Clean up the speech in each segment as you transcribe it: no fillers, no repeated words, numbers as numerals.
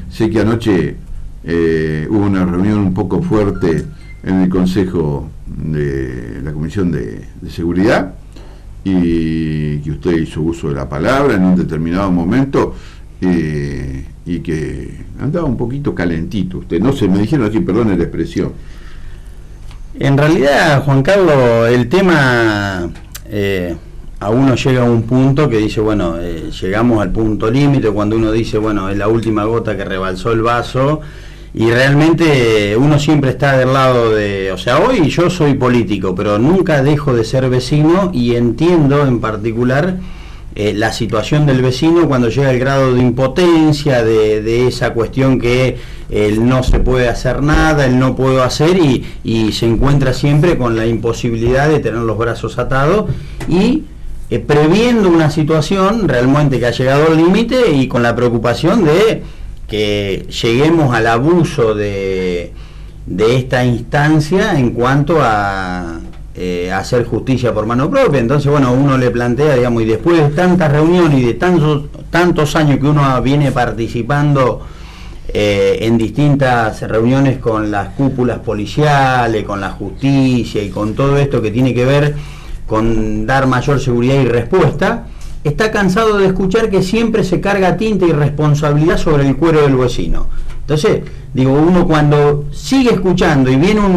sé que anoche hubo una reunión un poco fuerte en el Consejo de la Comisión de Seguridad, y que usted hizo uso de la palabra en un determinado momento, y que andaba un poquito calentito usted, no sé, me dijeron aquí, perdone la expresión. En realidad, Juan Carlos, el tema, a uno llega a un punto que dice, bueno, llegamos al punto límite, cuando uno dice, bueno, es la última gota que rebalsó el vaso, y realmente uno siempre está del lado de, o sea, hoy yo soy político, pero nunca dejo de ser vecino, y entiendo en particular la situación del vecino cuando llega el grado de impotencia, de esa cuestión que él no se puede hacer nada, él no puedo hacer, y se encuentra siempre con la imposibilidad de tener los brazos atados, y previendo una situación realmente que ha llegado al límite, y con la preocupación de que lleguemos al abuso de esta instancia en cuanto a hacer justicia por mano propia. Entonces, bueno, uno le plantea, digamos, y después de tantas reuniones y de tantos años que uno viene participando en distintas reuniones con las cúpulas policiales, con la justicia y con todo esto que tiene que ver con dar mayor seguridad y respuesta, está cansado de escuchar que siempre se carga tinta y responsabilidad sobre el cuero del vecino. Entonces, digo, uno cuando sigue escuchando y viene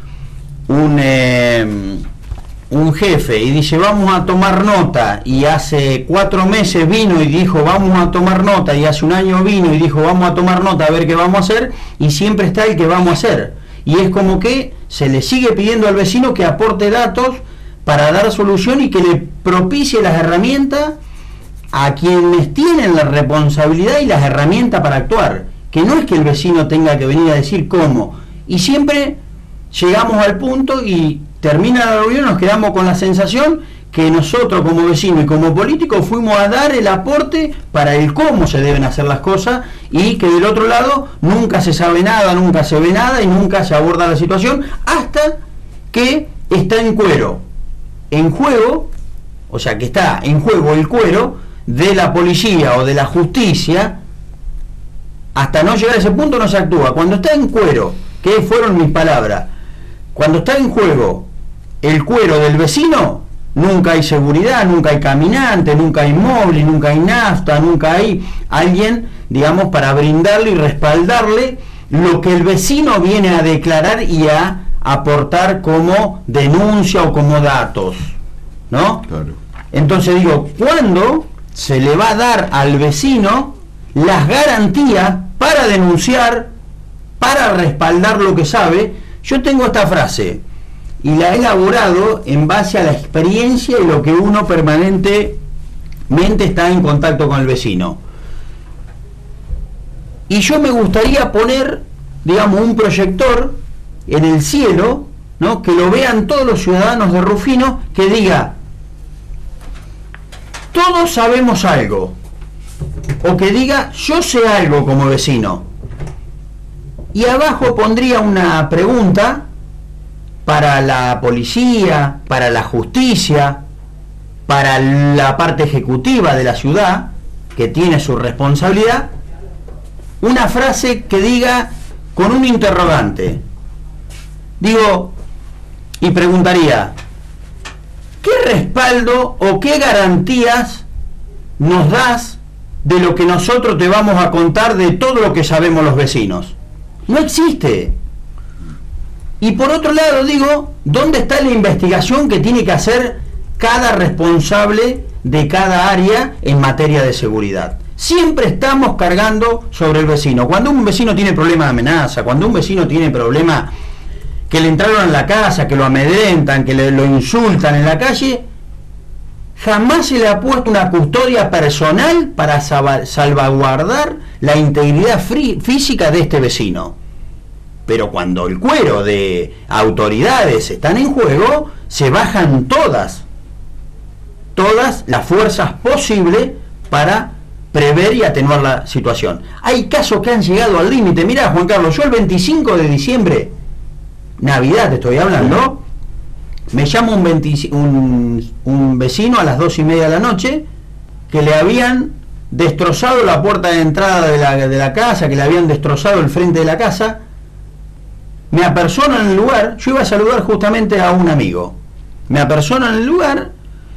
un jefe y dice vamos a tomar nota, y hace 4 meses vino y dijo vamos a tomar nota, y hace un año vino y dijo vamos a tomar nota a ver qué vamos a hacer, y siempre está el que vamos a hacer, y es como que se le sigue pidiendo al vecino que aporte datos para dar solución y que le propicie las herramientas a quienes tienen la responsabilidad y las herramientas para actuar, que no es que el vecino tenga que venir a decir cómo, y siempre llegamos al punto y termina la reunión, nos quedamos con la sensación que nosotros como vecinos y como políticos fuimos a dar el aporte para el cómo se deben hacer las cosas, y que del otro lado nunca se sabe nada, nunca se ve nada y nunca se aborda la situación hasta que está en juego, o sea que está en juego el cuero de la policía o de la justicia. Hasta no llegar a ese punto no se actúa. Cuando está en cuero, que fueron mis palabras, cuando está en juego el cuero del vecino, nunca hay seguridad, nunca hay caminante, nunca hay móvil, nunca hay nafta, nunca hay alguien, digamos, para brindarle y respaldarle lo que el vecino viene a declarar y a aportar como denuncia o como datos, ¿no? Claro. Entonces digo, ¿cuándo se le va a dar al vecino las garantías para denunciar, para respaldar lo que sabe? Yo tengo esta frase y la he elaborado en base a la experiencia y lo que uno permanentemente está en contacto con el vecino. Y yo me gustaría poner, digamos, un proyector en el cielo, ¿no?, que lo vean todos los ciudadanos de Rufino, que diga: todos sabemos algo, o que diga: yo sé algo como vecino. Y abajo pondría una pregunta para la policía, para la justicia, para la parte ejecutiva de la ciudad, que tiene su responsabilidad, una frase que diga con un interrogante. Digo, y preguntaría: ¿qué respaldo o qué garantías nos das de lo que nosotros te vamos a contar de todo lo que sabemos los vecinos? No existe. Y por otro lado digo, ¿dónde está la investigación que tiene que hacer cada responsable de cada área en materia de seguridad? Siempre estamos cargando sobre el vecino. Cuando un vecino tiene problema de amenaza, cuando un vecino tiene problema que le entraron en la casa, que lo amedrentan, que lo insultan en la calle, jamás se le ha puesto una custodia personal para salvaguardar la integridad física de este vecino. Pero cuando el cuero de autoridades están en juego, se bajan todas las fuerzas posibles para prever y atenuar la situación. Hay casos que han llegado al límite. Mirá, Juan Carlos, yo el 25 de diciembre, Navidad te estoy hablando, me llama un vecino a las 2:30 de la noche que le habían destrozado la puerta de entrada de la casa, que le habían destrozado el frente de la casa. Me apersonan en el lugar, yo iba a saludar justamente a un amigo. Me apersonan en el lugar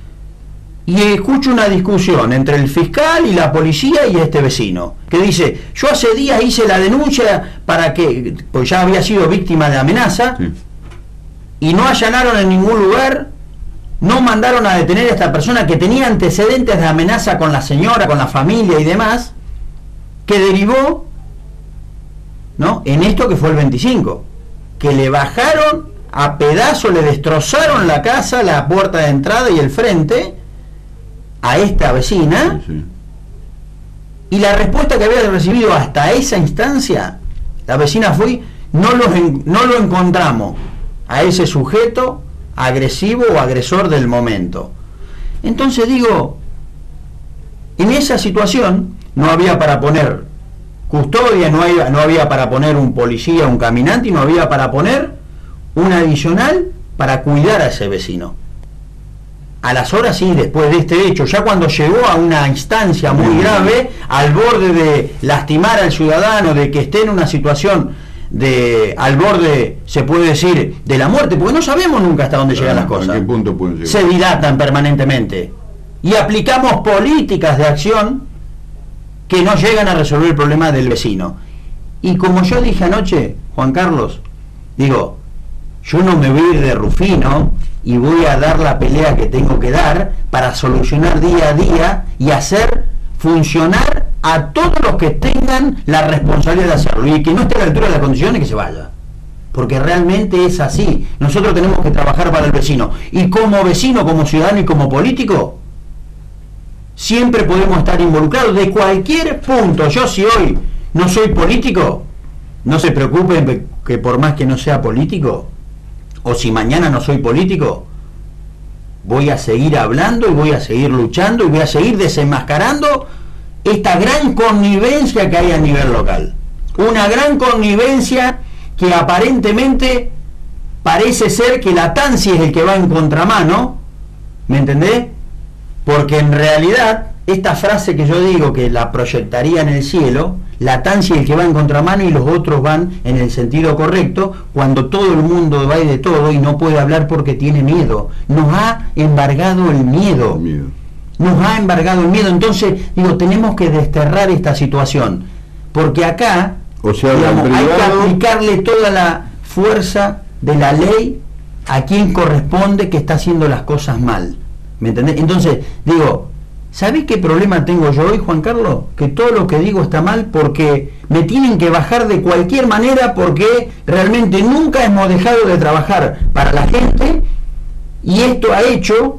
y escucho una discusión entre el fiscal y la policía y este vecino, que dice, yo hace días hice la denuncia para que, pues ya había sido víctima de amenaza, sí, y no allanaron en ningún lugar, no mandaron a detener a esta persona que tenía antecedentes de amenaza con la señora, con la familia y demás, que derivó, ¿no?, en esto que fue el 25, que le bajaron a pedazos, le destrozaron la casa, la puerta de entrada y el frente a esta vecina, sí, sí. Y la respuesta que había recibido hasta esa instancia, la vecina fue, no lo encontramos a ese sujeto agresivo o agresor del momento. Entonces digo, en esa situación no había para poner custodia, no había para poner un policía, un caminante, y no había para poner un adicional para cuidar a ese vecino. A las horas sí, después de este hecho, ya cuando llegó a una instancia muy grave, al borde de lastimar al ciudadano, de que esté en una situación al borde, se puede decir, de la muerte, porque no sabemos nunca hasta dónde llegan las cosas. ¿A qué punto pueden llegar? Se dilatan permanentemente. Y aplicamos políticas de acción que no llegan a resolver el problema del vecino. Y como yo dije anoche, Juan Carlos, digo, yo no me voy a ir de Rufino y voy a dar la pelea que tengo que dar para solucionar día a día y hacer funcionar a todos los que tengan la responsabilidad de hacerlo, y que no esté a la altura de las condiciones, que se vaya, porque realmente es así. Nosotros tenemos que trabajar para el vecino, y como vecino, como ciudadano y como político siempre podemos estar involucrados de cualquier punto. Yo, si hoy no soy político, no se preocupen que por más que no sea político, o si mañana no soy político, voy a seguir hablando y voy a seguir luchando y voy a seguir desenmascarando esta gran connivencia que hay a nivel local. Una gran connivencia que aparentemente parece ser que la TANSI es el que va en contramano, ¿me entendés? Porque en realidad, esta frase que yo digo que la proyectaría en el cielo, la TANSI es el que va en contramano y los otros van en el sentido correcto, cuando todo el mundo va de todo y no puede hablar porque tiene miedo. Nos ha embargado el miedo. Nos ha embargado el miedo. Entonces, digo, tenemos que desterrar esta situación, porque acá, digamos, hay que aplicarle toda la fuerza de la ley a quien corresponde, que está haciendo las cosas mal. ¿Me entendés? Entonces, digo, ¿sabés qué problema tengo yo hoy, Juan Carlos? Que todo lo que digo está mal porque me tienen que bajar de cualquier manera, porque realmente nunca hemos dejado de trabajar para la gente, y esto ha hecho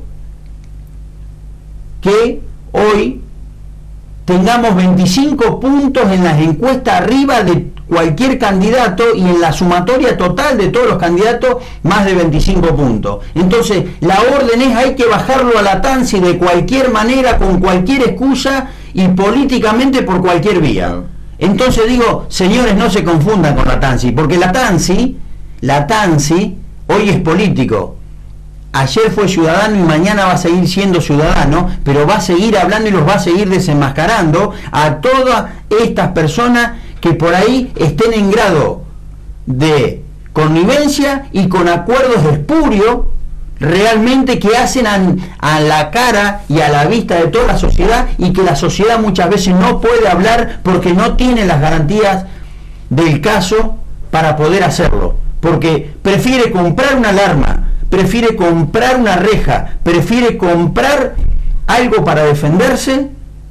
que hoy tengamos 25 puntos en las encuestas arriba de cualquier candidato, y en la sumatoria total de todos los candidatos más de 25 puntos. Entonces la orden es, hay que bajarlo a la TANSI de cualquier manera, con cualquier excusa y políticamente por cualquier vía. Entonces digo, señores, no se confundan con la TANSI, porque la TANSI hoy es político. Ayer fue ciudadano y mañana va a seguir siendo ciudadano, pero va a seguir hablando y los va a seguir desenmascarando a todas estas personas que por ahí estén en grado de connivencia y con acuerdos espurios realmente, que hacen a la cara y a la vista de toda la sociedad, y que la sociedad muchas veces no puede hablar porque no tiene las garantías del caso para poder hacerlo, porque prefiere comprar una alarma, prefiere comprar una reja, prefiere comprar algo para defenderse,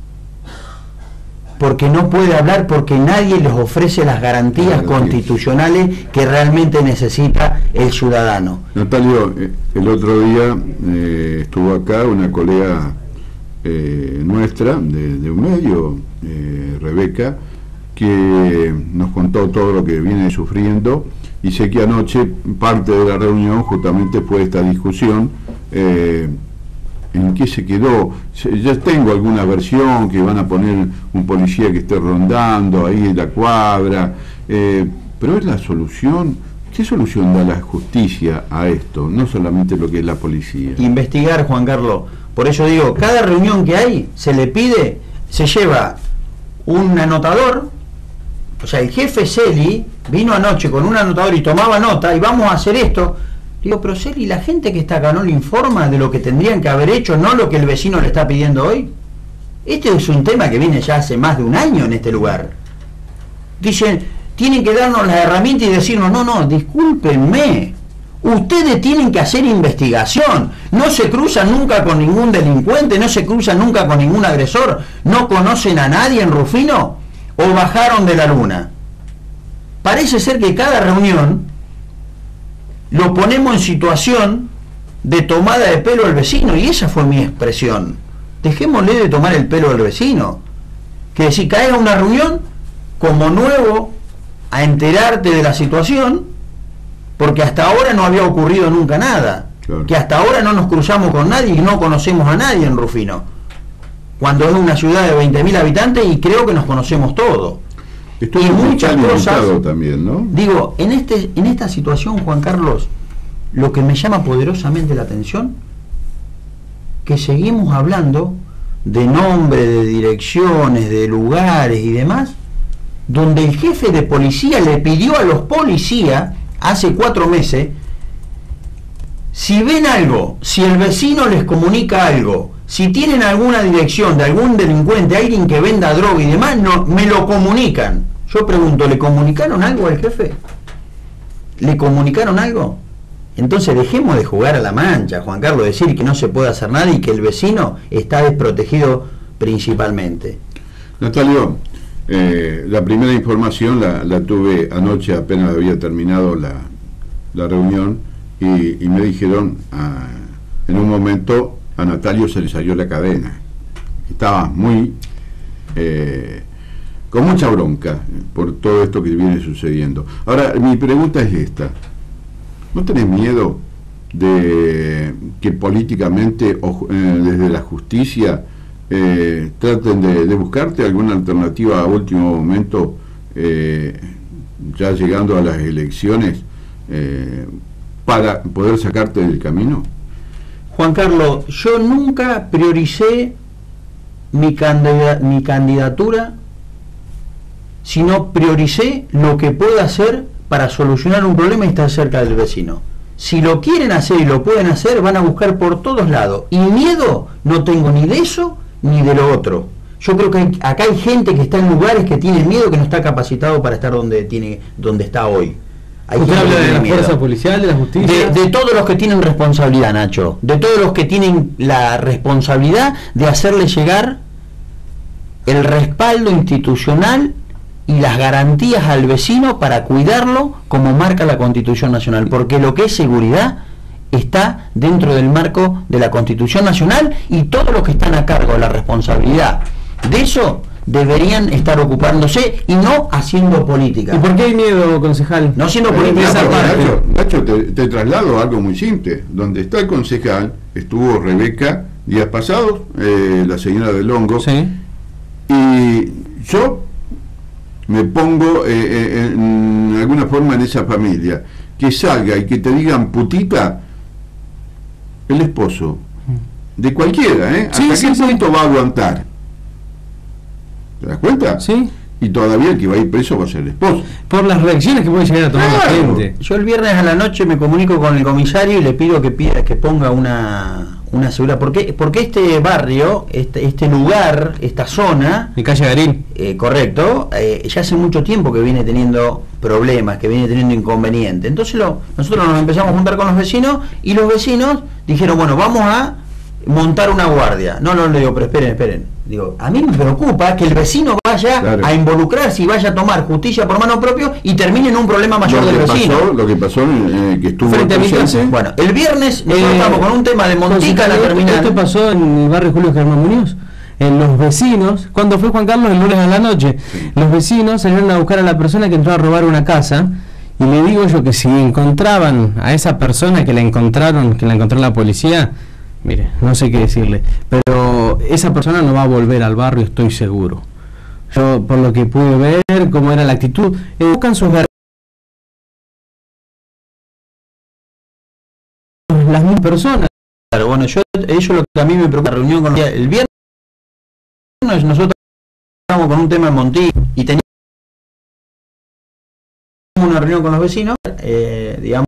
porque no puede hablar, porque nadie les ofrece las garantías constitucionales que realmente necesita el ciudadano. Natalio, el otro día estuvo acá una colega nuestra de un medio, Rebeca, que nos contó todo lo que viene sufriendo, y sé que anoche parte de la reunión justamente fue esta discusión. ¿En qué se quedó? Ya tengo alguna versión que van a poner un policía que esté rondando ahí en la cuadra, pero es la solución. ¿Qué solución da la justicia a esto? No solamente lo que es la policía. Investigar, Juan Carlos. Por eso digo, cada reunión que hay se le pide se lleva un anotador, o sea, el jefe Celi vino anoche con un anotador y tomaba nota y vamos a hacer esto. Digo, pero Celi, la gente que está acá no le informa de lo que tendrían que haber hecho, no lo que el vecino le está pidiendo hoy. Este es un tema que viene ya hace más de un año en este lugar. Dicen, tienen que darnos las herramientas y decirnos, no, discúlpenme, ustedes tienen que hacer investigación, no se cruzan nunca con ningún delincuente, no se cruzan nunca con ningún agresor, no conocen a nadie en Rufino, o bajaron de la luna. Parece ser que cada reunión lo ponemos en situación de tomada de pelo al vecino, y esa fue mi expresión. Dejémosle de tomar el pelo al vecino, que si caes a una reunión como nuevo a enterarte de la situación, porque hasta ahora no había ocurrido nunca nada, claro. Que hasta ahora no nos cruzamos con nadie y no conocemos a nadie en Rufino, cuando es una ciudad de 20.000 habitantes y creo que nos conocemos todos. Esto y es muchas cosas también, ¿no? Digo, en esta situación, Juan Carlos, lo que me llama poderosamente la atención, que seguimos hablando de nombres, de direcciones, de lugares y demás, donde el jefe de policía le pidió a los policías hace 4 meses, si ven algo, si el vecino les comunica algo, si tienen alguna dirección de algún delincuente, alguien que venda droga y demás, no, me lo comunican. Yo pregunto, ¿le comunicaron algo al jefe? ¿Le comunicaron algo? Entonces dejemos de jugar a la mancha, Juan Carlos, decir que no se puede hacer nada y que el vecino está desprotegido principalmente. Natalio, la primera información la tuve anoche, apenas había terminado la reunión, y me dijeron, en un momento a Natalio se le salió la cadena. Estaba muy con mucha bronca por todo esto que viene sucediendo. Ahora, mi pregunta es esta: ¿no tenés miedo de que políticamente o desde la justicia traten de buscarte alguna alternativa a último momento, ya llegando a las elecciones, para poder sacarte del camino? Juan Carlos, yo nunca prioricé mi candidatura, sino prioricé lo que pueda hacer para solucionar un problema y estar cerca del vecino. Si lo quieren hacer y lo pueden hacer, van a buscar por todos lados. Y miedo no tengo ni de eso ni de lo otro. Yo creo que acá hay gente que está en lugares que tiene miedo, que no está capacitado para estar donde está hoy. ¿Usted habla de la fuerza policial, de la justicia? De todos los que tienen responsabilidad, Nacho. De todos los que tienen la responsabilidad de hacerle llegar el respaldo institucional y las garantías al vecino para cuidarlo como marca la Constitución Nacional. Porque lo que es seguridad está dentro del marco de la Constitución Nacional, y todos los que están a cargo de la responsabilidad de eso deberían estar ocupándose y no haciendo política. ¿Y por qué hay miedo, concejal? No siendo política. Nacho, te traslado a algo muy simple. Donde está el concejal, estuvo Rebeca días pasados, la señora del Hongo, sí. Y yo me pongo en alguna forma en esa familia, que salga y que te digan putita el esposo de cualquiera, sí, ¿hasta qué punto va a aguantar? ¿Te das cuenta? Sí. Y todavía el que va a ir preso va a ser el esposo. Por las reacciones que puede llegar a tomar la gente. Yo el viernes a la noche me comunico con el comisario y le pido que ponga una seguridad. Porque este barrio, este lugar, esta zona, en calle Garín, correcto, ya hace mucho tiempo que viene teniendo problemas, que viene teniendo inconvenientes. Entonces nosotros nos empezamos a juntar con los vecinos, y los vecinos dijeron, bueno, vamos a montar una guardia. No, le digo, pero esperen. Digo, a mí me preocupa que el vecino vaya a involucrarse y vaya a tomar justicia por mano propia y termine en un problema mayor del vecino. Lo que pasó que estuvo frente a mi casa. Bueno, el viernes nosotros estamos con un tema de Montica, la terminal. Esto pasó en el barrio Julio Germán Muñoz. Los vecinos, cuando fue Juan Carlos el lunes a la noche, sí, los vecinos salieron a buscar a la persona que entró a robar una casa, y le digo yo que si encontraban a esa persona que la encontró la policía, mire, no sé qué decirle, pero esa persona no va a volver al barrio, estoy seguro. Yo, por lo que pude ver, cómo era la actitud, buscan sus las mismas personas. Claro, bueno, eso es lo que a mí me preocupa. La reunión con el viernes, nosotros estábamos con un tema en Montillo y teníamos una reunión con los vecinos, digamos,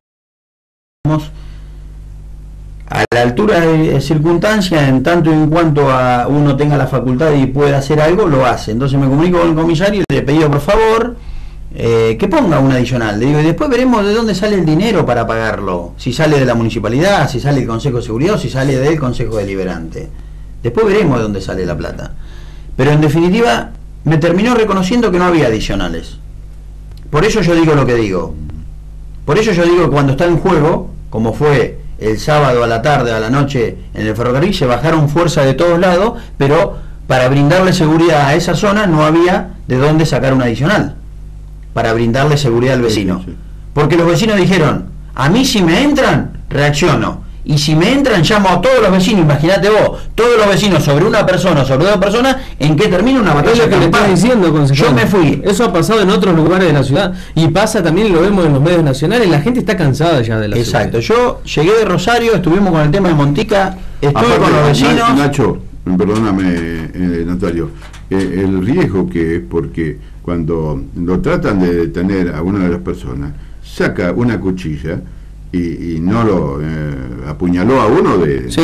a la altura de circunstancias, en tanto y en cuanto a uno tenga la facultad y pueda hacer algo, lo hace. Entonces me comunico con el comisario y le pedí por favor que ponga un adicional. Le digo, y después veremos de dónde sale el dinero para pagarlo. Si sale de la municipalidad, si sale del Consejo de Seguridad o si sale del Consejo Deliberante. Después veremos de dónde sale la plata. Pero en definitiva, me terminó reconociendo que no había adicionales. Por eso yo digo lo que digo. Por eso yo digo que cuando está en juego, como fue el sábado a la tarde, a la noche en el ferrocarril, se bajaron fuerzas de todos lados, pero para brindarle seguridad a esa zona no había de dónde sacar un adicional, para brindarle seguridad al vecino. Porque los vecinos dijeron, a mí si me entran, reacciono. Y si me entran, llamo a todos los vecinos. Imagínate vos, todos los vecinos sobre una persona, sobre dos personas, ¿en qué termina una batalla? Es lo que le estás diciendo, concejal. Yo me fui. Eso ha pasado en otros lugares de la ciudad y pasa también, lo vemos en los medios nacionales. La gente está cansada ya de la Exacto. ciudad. Yo llegué de Rosario, estuvimos con el tema de Montica, estuve Aparte, con los vecinos. Nacho, perdóname, Natario, el riesgo que es porque cuando lo tratan de detener a una de las personas, saca una cuchilla y no lo apuñaló a uno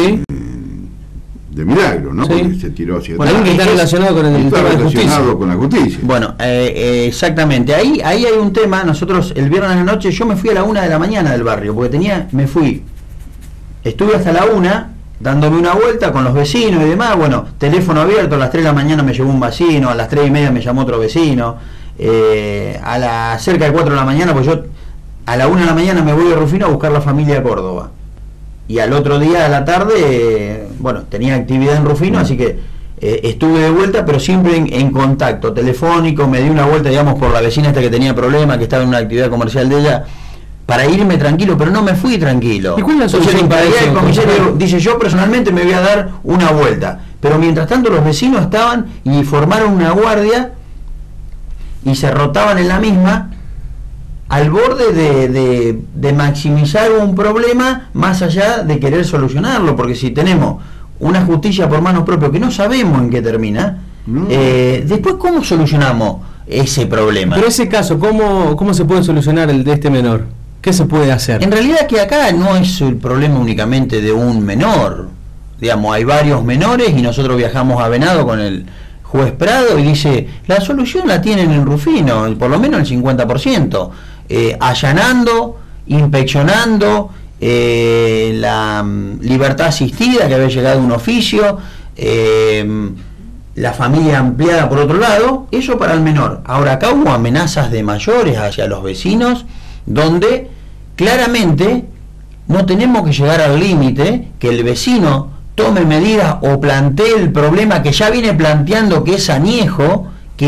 de milagro, ¿no? Sí. Porque se tiró hacia Bueno, alguien que está relacionado con el tema de justicia. Con la justicia. Bueno, exactamente. Ahí hay un tema. Nosotros el viernes de la noche, yo me fui a la 1 de la mañana del barrio, porque estuve hasta la 1 dándome una vuelta con los vecinos y demás. Bueno, teléfono abierto, a las 3 de la mañana me llegó un vecino, a las 3:30 me llamó otro vecino, cerca de 4 de la mañana, pues yo a la 1 de la mañana me voy de Rufino a buscar la familia a Córdoba. Y al otro día a la tarde, bueno, tenía actividad en Rufino, así que estuve de vuelta, pero siempre en contacto telefónico. Me di una vuelta, digamos, por la vecina esta que tenía problemas, que estaba en una actividad comercial de ella, para irme tranquilo, pero no me fui tranquilo. ¿Y cuál es la Entonces solución para eso, el comisario dice, yo personalmente me voy a dar una vuelta. Pero mientras tanto los vecinos estaban y formaron una guardia y se rotaban en la misma, al borde de maximizar un problema más allá de querer solucionarlo, porque si tenemos una justicia por manos propias que no sabemos en qué termina, después ¿cómo solucionamos ese problema? Pero ese caso, ¿cómo se puede solucionar el de este menor? ¿Qué se puede hacer? En realidad que acá no es el problema únicamente de un menor, digamos, hay varios menores y nosotros viajamos a Venado con el juez Prado y dice, la solución la tienen en Rufino, por lo menos el 50%. Allanando, inspeccionando, la libertad asistida, que había llegado un oficio, la familia ampliada por otro lado, eso para el menor. Ahora acá hubo amenazas de mayores hacia los vecinos, donde claramente no tenemos que llegar al límite que el vecino tome medidas o plantee el problema que ya viene planteando, que es añejo,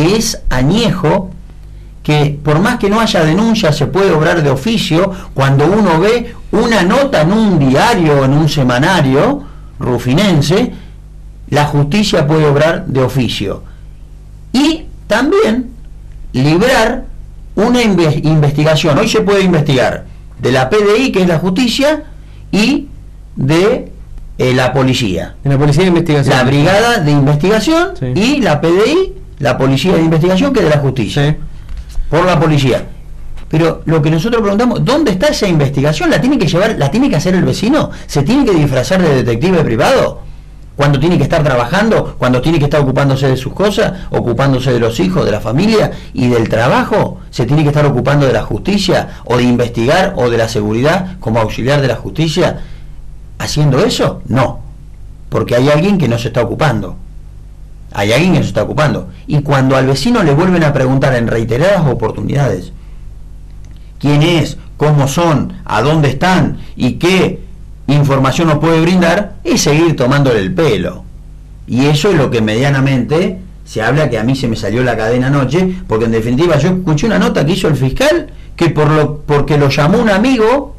que por más que no haya denuncia se puede obrar de oficio. Cuando uno ve una nota en un diario, en un semanario rufinense, la justicia puede obrar de oficio. Y también librar una investigación. Hoy se puede investigar de la PDI, que es la justicia, y de la policía. En la policía de investigación. La brigada de investigación, sí. Y la PDI, la policía de investigación, que es de la justicia. Sí. Por la policía. Pero lo que nosotros preguntamos, ¿dónde está esa investigación? ¿La tiene que llevar, la tiene que hacer el vecino? ¿Se tiene que disfrazar de detective privado? Cuando tiene que estar trabajando, cuando tiene que estar ocupándose de sus cosas, ocupándose de los hijos, de la familia y del trabajo, ¿se tiene que estar ocupando de la justicia o de investigar o de la seguridad como auxiliar de la justicia haciendo eso? No, porque hay alguien que no se está ocupando. Hay alguien que se está ocupando. Y cuando al vecino le vuelven a preguntar en reiteradas oportunidades quién es, cómo son, a dónde están y qué información nos puede brindar, es seguir tomándole el pelo. Y eso es lo que medianamente se habla, que a mí se me salió la cadena anoche, porque en definitiva yo escuché una nota que hizo el fiscal, que porque lo llamó un amigo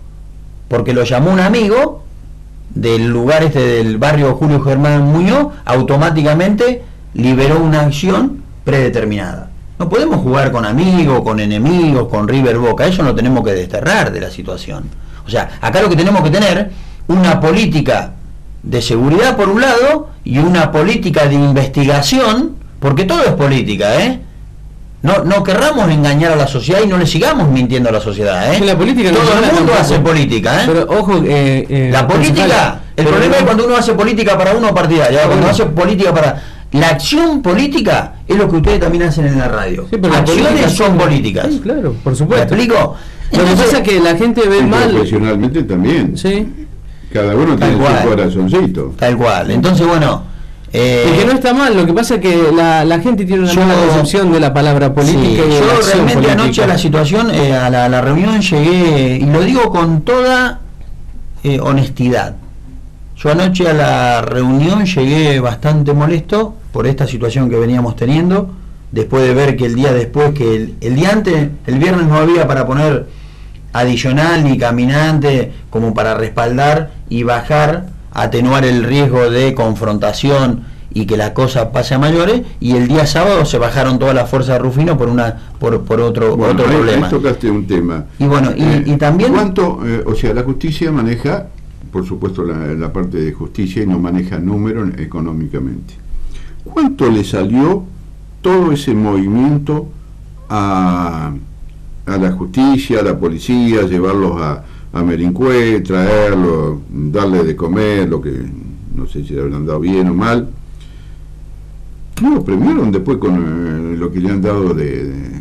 del lugar del barrio Julio Germán Muñoz, automáticamente liberó una acción predeterminada. No podemos jugar con amigos, con enemigos, con River Boca, eso lo tenemos que desterrar de la situación. O sea, acá lo que tenemos que tener, una política de seguridad por un lado y una política de investigación porque todo es política, ¿eh? No querramos engañar a la sociedad y no le sigamos mintiendo a la sociedad, ¿eh? La política todo no el mundo tampoco. hace política, ¿eh? Pero ojo, la política, el problema es cuando uno hace política para uno partidario, cuando hace política para... La acción política es lo que ustedes también hacen en la radio. Sí, pero acciones son políticas. Sí, claro, por ¿Me supuesto. explico? Lo que pasa es que la gente ve mal. Profesionalmente también. Sí. Cada uno tiene su corazoncito. Tal cual. Entonces, bueno. Y que no está mal, lo que pasa es que la gente tiene una mala concepción de la palabra política. Sí, y de yo la acción realmente política. anoche a la situación, a la reunión llegué, y lo digo con toda honestidad. Yo anoche a la reunión llegué bastante molesto por esta situación que veníamos teniendo, después de ver que el día después, que el día antes, el viernes no había para poner adicional ni caminante como para respaldar y bajar, atenuar el riesgo de confrontación y que la cosa pase a mayores, y el día sábado se bajaron todas las fuerzas de Rufino por otro problema. Ahí tocaste un tema. Y bueno, y también... ¿Cuánto, o sea, la justicia maneja, por supuesto, la parte de justicia, y no maneja números económicamente? ¿Cuánto le salió todo ese movimiento a la justicia, a la policía, llevarlos a Merincué, traerlos, darle de comer, lo que no sé si le habrán dado bien o mal? ¿No lo premiaron después con lo que le han dado de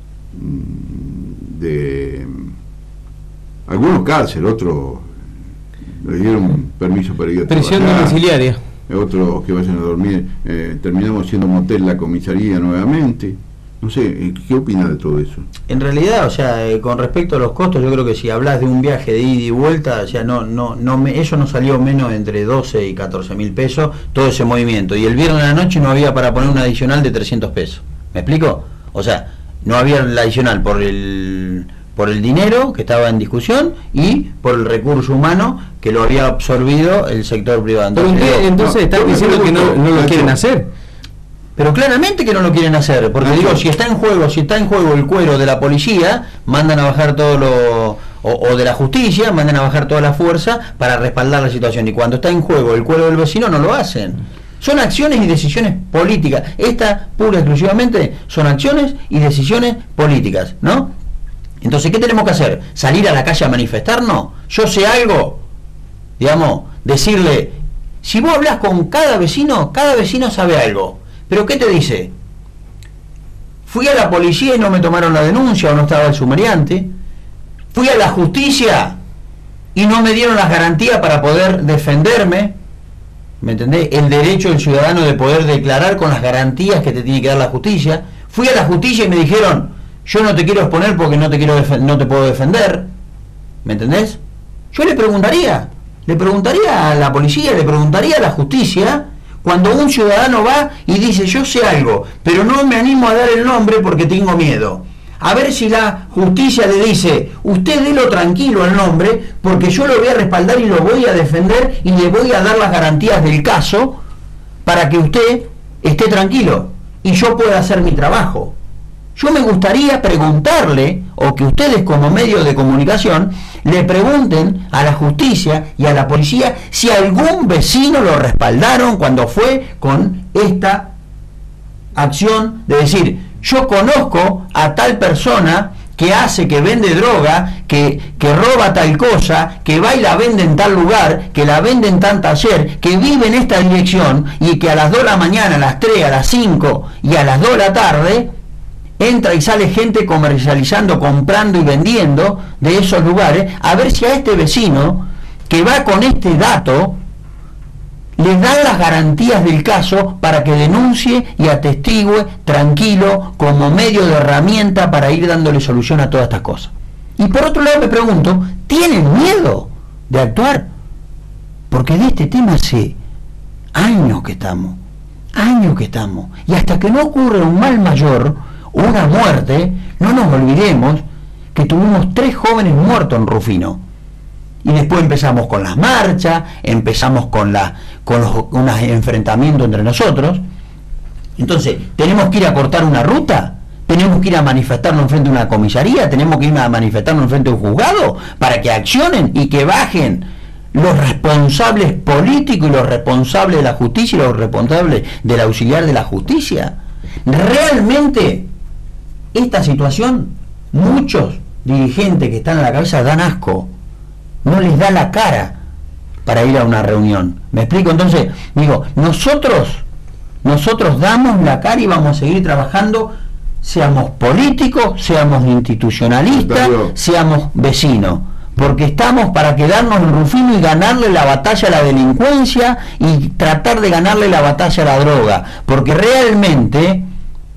algunos cárcel, otros le dieron permiso para ir a prisión trabajar, domiciliaria, otros que vayan a dormir, terminamos siendo motel la comisaría nuevamente? No sé, ¿qué opina de todo eso? En realidad, o sea, con respecto a los costos, yo creo que si hablas de un viaje de ida y vuelta, o sea, eso no salió menos entre 12 y 14 mil pesos, todo ese movimiento. Y el viernes a la noche no había para poner un adicional de 300 pesos. ¿Me explico? O sea, no había el adicional por el dinero que estaba en discusión y por el recurso humano que lo había absorbido el sector privado. Entonces están diciendo que no lo quieren hacer. Pero claramente que no lo quieren hacer, porque digo, si está en juego el cuero de la policía, mandan a bajar todo o de la justicia, mandan a bajar toda la fuerza para respaldar la situación, y cuando está en juego el cuero del vecino no lo hacen. Son acciones y decisiones políticas. Esta pura y exclusivamente son acciones y decisiones políticas, ¿no? Entonces, ¿qué tenemos que hacer? ¿Salir a la calle a manifestarnos? Yo sé algo, digamos, decirle, si vos hablas con cada vecino sabe algo. ¿Pero qué te dice? Fui a la policía y no me tomaron la denuncia, o no estaba el sumariante. Fui a la justicia y no me dieron las garantías para poder defenderme. ¿Me entendés? El derecho del ciudadano de poder declarar con las garantías que te tiene que dar la justicia. Fui a la justicia y me dijeron, yo no te quiero exponer porque no te puedo defender. ¿Me entendés? Yo le preguntaría a la policía, le preguntaría a la justicia, cuando un ciudadano va y dice, yo sé algo, pero no me animo a dar el nombre porque tengo miedo. A ver si la justicia le dice, usted délo tranquilo al nombre, porque yo lo voy a respaldar y lo voy a defender y le voy a dar las garantías del caso para que usted esté tranquilo y yo pueda hacer mi trabajo. Yo me gustaría preguntarle, o que ustedes como medio de comunicación le pregunten a la justicia y a la policía si algún vecino lo respaldaron cuando fue con esta acción de decir, yo conozco a tal persona que hace, que vende droga, que roba tal cosa, que va y la vende en tal lugar, que la vende en tal taller, que vive en esta dirección, y que a las 2 de la mañana, a las 3, a las 5 y a las 2 de la tarde entra y sale gente comercializando, comprando y vendiendo de esos lugares, a ver si a este vecino que va con este dato le dan las garantías del caso para que denuncie y atestigue tranquilo como medio de herramienta para ir dándole solución a todas estas cosas. Y por otro lado me pregunto, ¿tienen miedo de actuar? Porque de este tema hace años que estamos, y hasta que no ocurre un mal mayor, una muerte, no nos olvidemos que tuvimos 3 jóvenes muertos en Rufino. Y después empezamos con las marchas, empezamos con unos enfrentamientos entre nosotros. Entonces, ¿tenemos que ir a cortar una ruta? ¿Tenemos que ir a manifestarnos enfrente de una comisaría? ¿Tenemos que ir a manifestarnos enfrente de un juzgado? Para que accionen y que bajen los responsables políticos y los responsables de la justicia y los responsables del auxiliar de la justicia. Realmente, esta situación, muchos dirigentes que están a la cabeza dan asco, no les da la cara para ir a una reunión. ¿Me explico? Entonces, digo, nosotros damos la cara y vamos a seguir trabajando, seamos políticos, seamos institucionalistas, seamos vecinos, porque estamos para quedarnos en Rufino y ganarle la batalla a la delincuencia y tratar de ganarle la batalla a la droga, porque realmente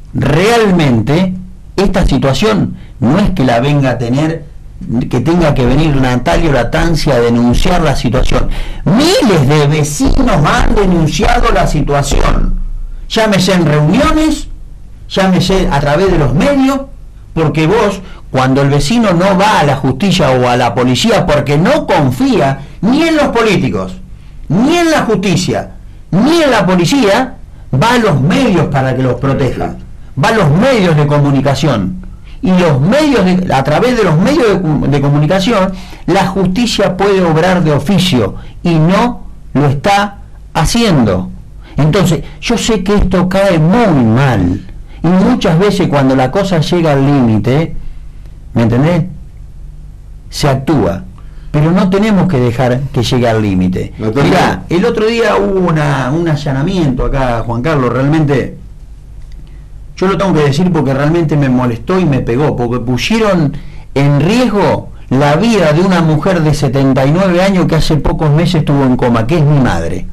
esta situación no es que la venga a tener, que tenga que venir Natalia Latancia a denunciar la situación. Miles de vecinos han denunciado la situación, llámese en reuniones, llámese a través de los medios, porque vos, cuando el vecino no va a la justicia o a la policía porque no confía ni en los políticos, ni en la justicia, ni en la policía, va a los medios para que los protejan, va a los medios de comunicación, y los medios a través de los medios de comunicación la justicia puede obrar de oficio y no lo está haciendo. Entonces yo sé que esto cae muy mal y muchas veces cuando la cosa llega al límite, ¿me entendés?, se actúa, pero no tenemos que dejar que llegue al límite. Mirá, el otro día hubo un allanamiento acá, Juan Carlos, realmente yo lo tengo que decir porque realmente me molestó y me pegó, porque pusieron en riesgo la vida de una mujer de 79 años que hace pocos meses estuvo en coma, que es mi madre,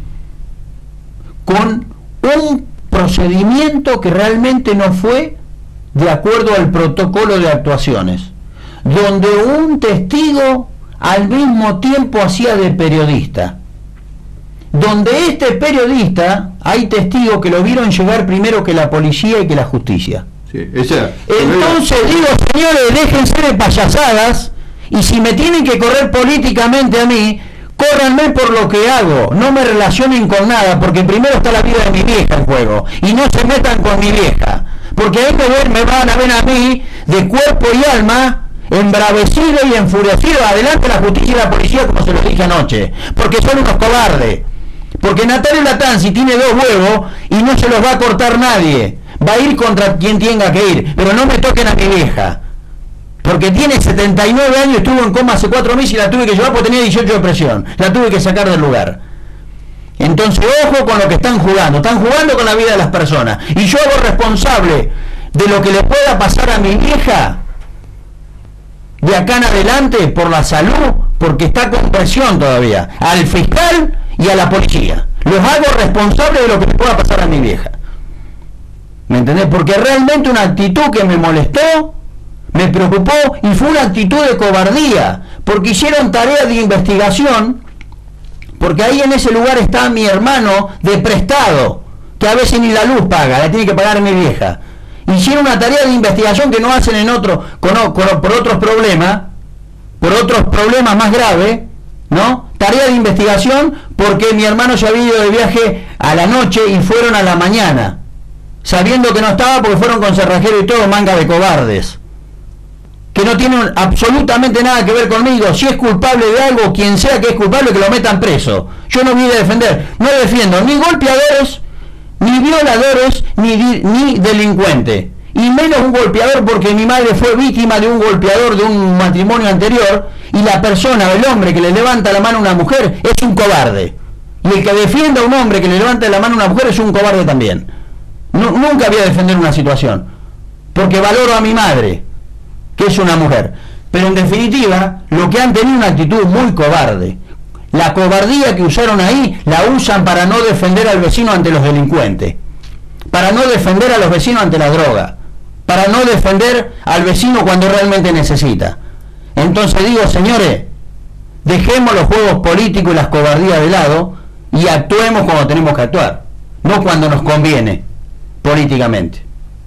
con un procedimiento que realmente no fue de acuerdo al protocolo de actuaciones, donde un testigo al mismo tiempo hacía de periodista, donde este periodista, hay testigos que lo vieron llegar primero que la policía y que la justicia. Sí, entonces digo, señores, déjense de payasadas, y si me tienen que correr políticamente a mí, córranme por lo que hago, no me relacionen con nada, porque primero está la vida de mi vieja en juego, y no se metan con mi vieja, porque ahí me van a ver a mí de cuerpo y alma embravecido y enfurecido adelante la justicia y la policía, como se lo dije anoche, porque son unos cobardes, porque Natalia Latancia tiene 2 huevos y no se los va a cortar nadie, va a ir contra quien tenga que ir, pero no me toquen a mi vieja, porque tiene 79 años, estuvo en coma hace 4 meses y la tuve que llevar porque tenía 18 de presión, la tuve que sacar del lugar. Entonces ojo con lo que están jugando con la vida de las personas, y yo hago responsable de lo que le pueda pasar a mi vieja de acá en adelante por la salud, porque está con presión todavía, al fiscal y a la policía. Los hago responsables de lo que le pueda pasar a mi vieja. ¿Me entendés? Porque realmente una actitud que me molestó, me preocupó, y fue una actitud de cobardía, porque hicieron tarea de investigación, porque ahí en ese lugar está mi hermano de prestado, que a veces ni la luz paga, la tiene que pagar mi vieja. Hicieron una tarea de investigación que no hacen en por otros problemas más graves, ¿no? Tarea de investigación porque mi hermano se había ido de viaje a la noche y fueron a la mañana, sabiendo que no estaba porque fueron con cerrajero y todo, manga de cobardes, que no tienen absolutamente nada que ver conmigo. Si es culpable de algo, quien sea que es culpable, que lo metan preso. Yo no voy a defender, no defiendo ni golpeadores, ni violadores, ni delincuentes, y menos un golpeador, porque mi madre fue víctima de un golpeador de un matrimonio anterior, y la persona, el hombre que le levanta la mano a una mujer es un cobarde, y el que defienda a un hombre que le levanta la mano a una mujer es un cobarde también. Nunca voy a defender una situación, porque valoro a mi madre, que es una mujer, pero en definitiva lo que han tenido una actitud muy cobarde. La cobardía que usaron ahí la usan para no defender al vecino ante los delincuentes, para no defender a los vecinos ante la droga, para no defender al vecino cuando realmente necesita. Entonces digo, señores, dejemos los juegos políticos y las cobardías de lado y actuemos cuando tenemos que actuar, no cuando nos conviene políticamente.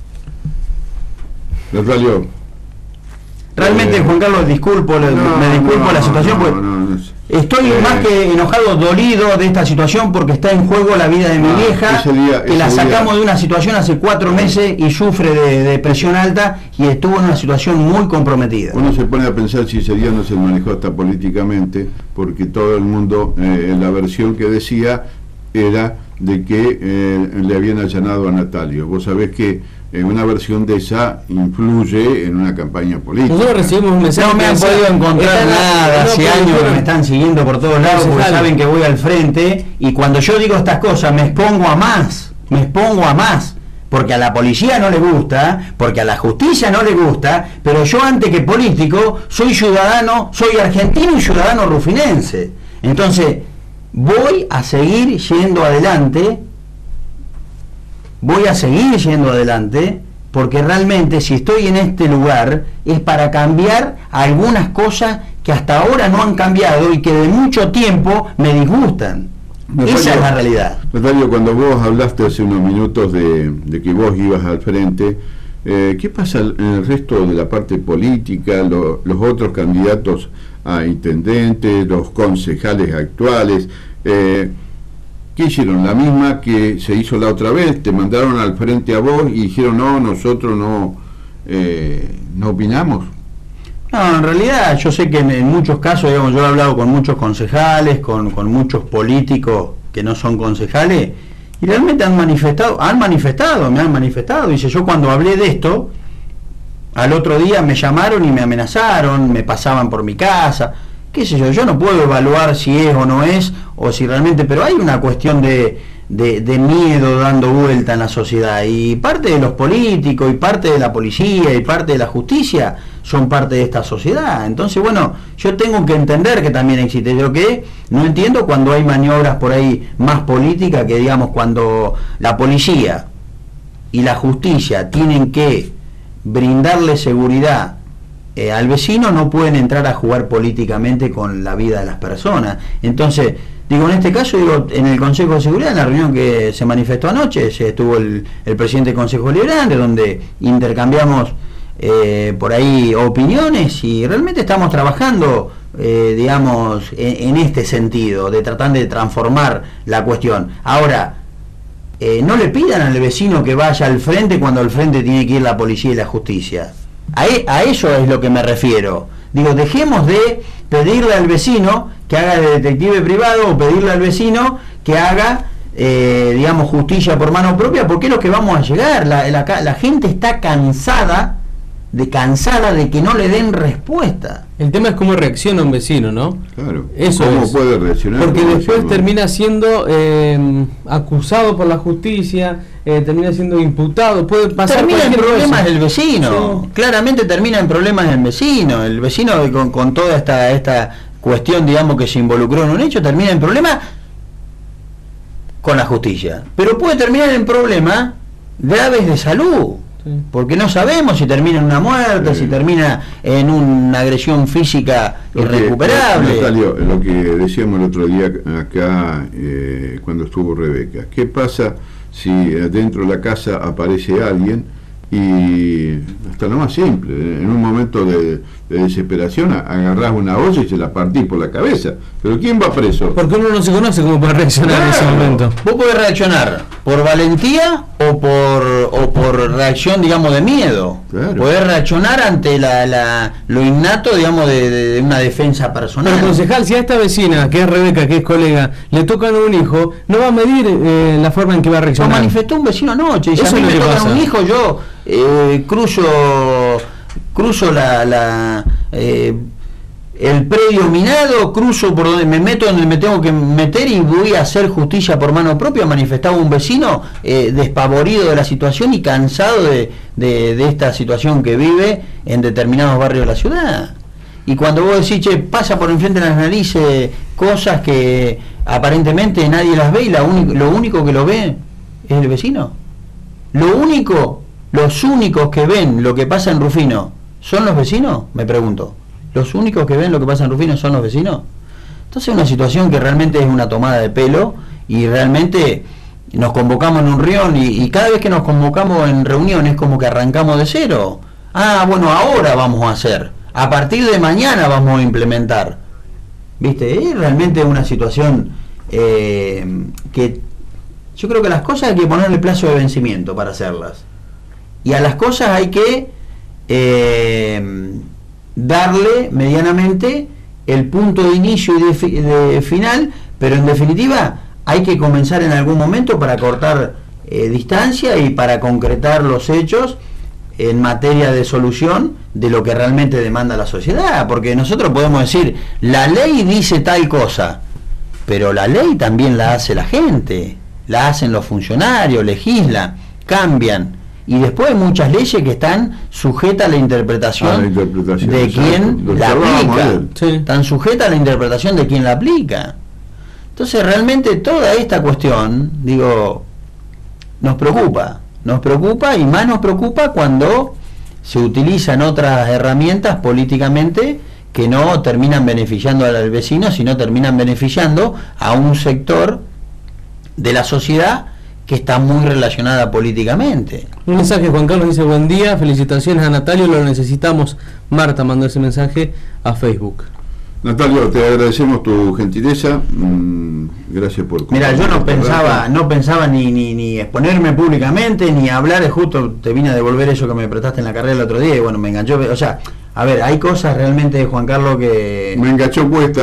Realmente, Juan Carlos, me disculpo la situación, porque estoy más que enojado, dolido de esta situación, porque está en juego la vida de mi vieja, que la sacamos de una situación hace 4 meses y sufre de presión alta y estuvo en una situación muy comprometida. Uno se pone a pensar si ese día no se manejó hasta políticamente, porque todo el mundo, la versión que decía era de que le habían allanado a Natalio. Vos sabés que una versión de esa influye en una campaña política. Nosotros recibimos un mensaje. No me han podido encontrar nada, hace años que me están siguiendo por todos lados porque saben que voy al frente, y cuando yo digo estas cosas me expongo a más, porque a la policía no le gusta, porque a la justicia no le gusta, pero yo, antes que político, soy ciudadano, soy argentino y ciudadano rufinense. Entonces voy a seguir yendo adelante, porque realmente, si estoy en este lugar es para cambiar algunas cosas que hasta ahora no han cambiado y que de mucho tiempo me disgustan. Natalio, esa es la realidad. Natalio, cuando vos hablaste hace unos minutos de que vos ibas al frente, ¿qué pasa en el resto de la parte política, los otros candidatos a intendentes, los concejales actuales? ¿Qué hicieron? La misma que se hizo la otra vez, te mandaron al frente a vos y dijeron no, nosotros no opinamos. No, en realidad yo sé que en muchos casos, digamos, yo he hablado con muchos concejales, con muchos políticos que no son concejales, y realmente me han manifestado. Dice, yo cuando hablé de esto, al otro día me llamaron y me amenazaron, me pasaban por mi casa, qué sé yo no puedo evaluar si es o no es, o si realmente, pero hay una cuestión de miedo dando vuelta en la sociedad, y parte de los políticos, y parte de la policía, y parte de la justicia son parte de esta sociedad. Entonces, bueno, yo tengo que entender que también existe. Yo que no entiendo cuando hay maniobras por ahí más políticas, que digamos cuando la policía y la justicia tienen que brindarle seguridad al vecino, no pueden entrar a jugar políticamente con la vida de las personas. Entonces, digo, en este caso, digo, en el Consejo de Seguridad, en la reunión que se manifestó anoche, se estuvo el presidente del Consejo Deliberante, donde intercambiamos por ahí opiniones, y realmente estamos trabajando, digamos, en este sentido, de tratar de transformar la cuestión. Ahora, no le pidan al vecino que vaya al frente cuando al frente tiene que ir la policía y la justicia. A eso es lo que me refiero. Digo, dejemos de pedirle al vecino que haga de detective privado, o pedirle al vecino que haga, digamos, justicia por mano propia, porque es lo que vamos a llegar. La gente está cansada de que no le den respuesta. El tema es cómo reacciona un vecino, ¿no? Claro. Eso ¿Cómo puede reaccionar? Porque después termina siendo acusado por la justicia, termina siendo imputado, puede pasar. Termina en problemas del vecino. Sí. Claramente termina en problemas del vecino. El vecino con toda esta cuestión, digamos, que se involucró en un hecho, termina en problemas con la justicia. Pero puede terminar en problemas graves de salud. Porque no sabemos si termina en una muerte, si termina en una agresión física irrecuperable. Natalio, lo que decíamos el otro día acá, cuando estuvo Rebeca, ¿qué pasa si dentro de la casa aparece alguien y, hasta lo más simple, en un momento de desesperación, agarrás una olla y se la partís por la cabeza? ¿Pero quién va preso? Porque uno no se conoce cómo puede reaccionar en ese momento. Vos podés reaccionar por valentía o por reacción, digamos, de miedo. Claro. Podés reaccionar ante lo innato, digamos, de una defensa personal. Pero, concejal, si a esta vecina, que es Rebeca, que es colega, le tocan un hijo, no va a medir la forma en que va a reaccionar. Lo manifestó un vecino anoche, y si a mí me tocan un hijo, yo cruzo el predio minado, cruzo por donde me meto, donde me tengo que meter, y voy a hacer justicia por mano propia. Manifestaba un vecino despavorido de la situación y cansado de esta situación que vive en determinados barrios de la ciudad. Y cuando vos decís, che, pasa por enfrente de las narices cosas que aparentemente nadie las ve, y lo único que lo ve es el vecino. Los únicos que ven lo que pasa en Rufino ¿son los vecinos? Me pregunto. ¿Los únicos que ven lo que pasa en Rufino son los vecinos? Entonces es una situación que realmente es una tomada de pelo, y realmente nos convocamos en un reunión, y cada vez que nos convocamos en reuniones como que arrancamos de cero. Bueno, ahora vamos a hacer, a partir de mañana vamos a implementar. ¿Viste? Es realmente una situación que yo creo que las cosas hay que ponerle plazo de vencimiento para hacerlas. Y a las cosas hay que darle medianamente el punto de inicio y de final, pero en definitiva hay que comenzar en algún momento para cortar distancia y para concretar los hechos en materia de solución de lo que realmente demanda la sociedad, porque nosotros podemos decir, la ley dice tal cosa, pero la ley también la hace la gente, la hacen los funcionarios, legislan, cambian, y después hay muchas leyes que están sujetas a la interpretación, de quien la aplica, están sujetas a la interpretación de quien la aplica. Entonces realmente toda esta cuestión, digo, nos preocupa y más nos preocupa cuando se utilizan otras herramientas políticamente que no terminan beneficiando al vecino, sino terminan beneficiando a un sector de la sociedad que está muy relacionada políticamente. Un mensaje, Juan Carlos dice: buen día, felicitaciones a Natalio, lo necesitamos. Marta mandó ese mensaje a Facebook. Natalio, te agradecemos tu gentileza, gracias por... Mira, yo no pensaba ni exponerme públicamente, ni hablar, justo te vine a devolver eso que me prestaste en la carrera el otro día, y bueno, me enganchó, o sea, a ver, hay cosas realmente, Juan Carlos, que... Me enganchó puesta.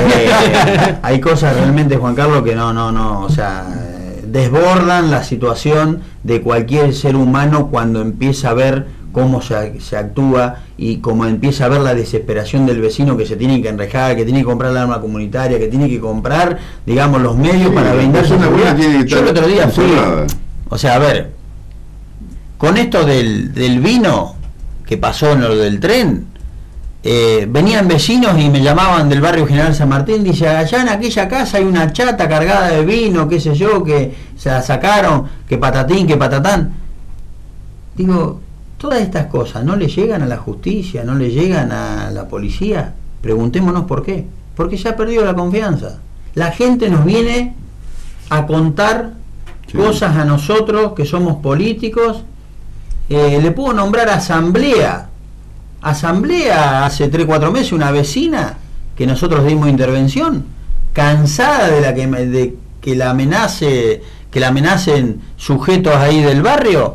Hay cosas realmente, Juan Carlos, que no, o sea, desbordan la situación de cualquier ser humano cuando empieza a ver cómo se actúa y cómo empieza a ver la desesperación del vecino que se tiene que enrejar, que tiene que comprar la arma comunitaria, que tiene que comprar, digamos, los medios para vender su seguridad. Yo el otro día fui, o sea, a ver, con esto del vino que pasó en lo del tren, venían vecinos y me llamaban del barrio General San Martín, dice, allá en aquella casa hay una chata cargada de vino, qué sé yo, que se la sacaron, que patatín, que patatán. Digo, todas estas cosas no le llegan a la justicia, no le llegan a la policía. Preguntémonos por qué. Porque se ha perdido la confianza. La gente nos viene a contar cosas a nosotros que somos políticos. Le puedo nombrar asamblea. Asamblea hace 3-4 meses, una vecina que nosotros dimos intervención, cansada de que la amenacen sujetos ahí del barrio.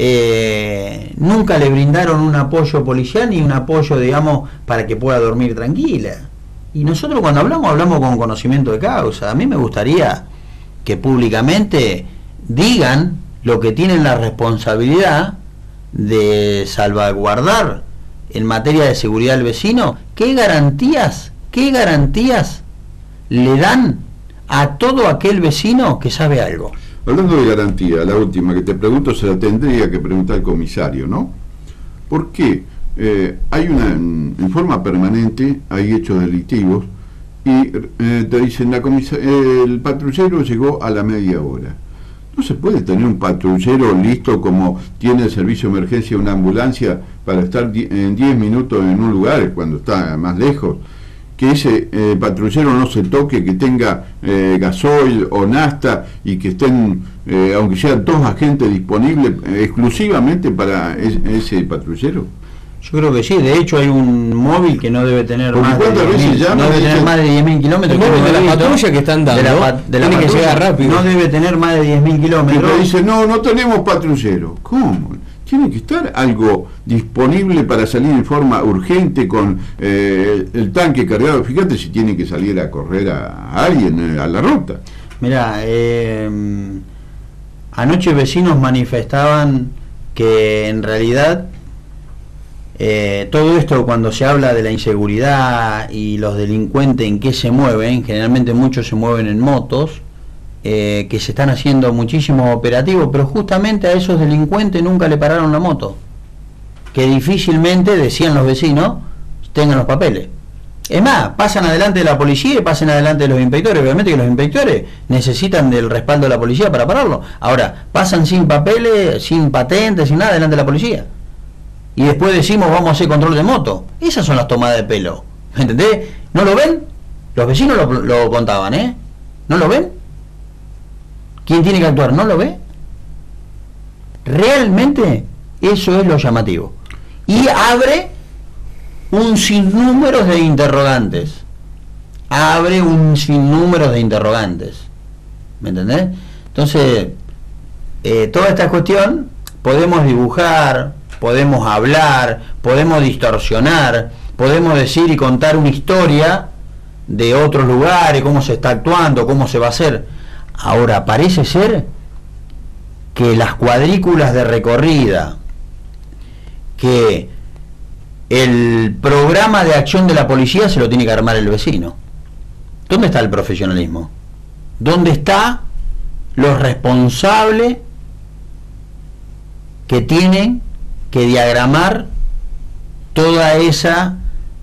Nunca le brindaron un apoyo policial ni un apoyo, digamos, para que pueda dormir tranquila. Y nosotros cuando hablamos con conocimiento de causa. A mí me gustaría que públicamente digan lo que tienen la responsabilidad de salvaguardar en materia de seguridad del vecino. ¿Qué garantías le dan a todo aquel vecino que sabe algo? Hablando de garantía, la última que te pregunto se la tendría que preguntar el comisario, ¿no? ¿Por qué? Hay en forma permanente, hay hechos delictivos y te dicen, el patrullero llegó a la media hora. No se puede tener un patrullero listo como tiene el servicio de emergencia una ambulancia para estar en 10 minutos en un lugar cuando está más lejos. Que ese patrullero no se toque, que tenga gasoil o nafta y que estén, aunque sean 2 agentes disponibles exclusivamente para ese patrullero. Yo creo que sí, de hecho hay un móvil que no debe tener más de 10.000 kilómetros. De la patrulla que están dando, tiene que llegar rápido. No debe tener más de 10.000 kilómetros. Pero dice, no tenemos patrullero. ¿Cómo? Tiene que estar algo disponible para salir en forma urgente con el tanque cargado. Fíjate si tiene que salir a correr a alguien a la ruta. Mirá, anoche vecinos manifestaban que en realidad todo esto, cuando se habla de la inseguridad y los delincuentes en qué se mueven, generalmente muchos se mueven en motos, que se están haciendo muchísimos operativos, pero justamente a esos delincuentes nunca le pararon la moto, que difícilmente, decían los vecinos, tengan los papeles. Es más, pasan adelante de la policía y pasan adelante de los inspectores. Obviamente que los inspectores necesitan del respaldo de la policía para pararlo. Ahora, pasan sin papeles, sin patentes, sin nada delante de la policía. Y después decimos, vamos a hacer control de moto. Esas son las tomadas de pelo. ¿Me entendés? ¿No lo ven? Los vecinos lo contaban, ¿eh? ¿No lo ven? ¿Quién tiene que actuar? ¿No lo ve? Realmente eso es lo llamativo. Y abre un sinnúmero de interrogantes. ¿Me entendés? Entonces, toda esta cuestión podemos dibujar, podemos hablar, podemos distorsionar, podemos decir y contar una historia de otros lugares, cómo se está actuando, cómo se va a hacer. Ahora, parece ser que las cuadrículas de recorrida, que el programa de acción de la policía se lo tiene que armar el vecino. ¿Dónde está el profesionalismo? ¿Dónde está los responsables que tienen que diagramar toda esa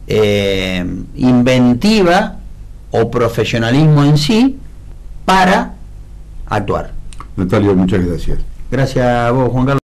inventiva o profesionalismo en sí para actuar? Natalio, muchas gracias. Gracias a vos, Juan Carlos.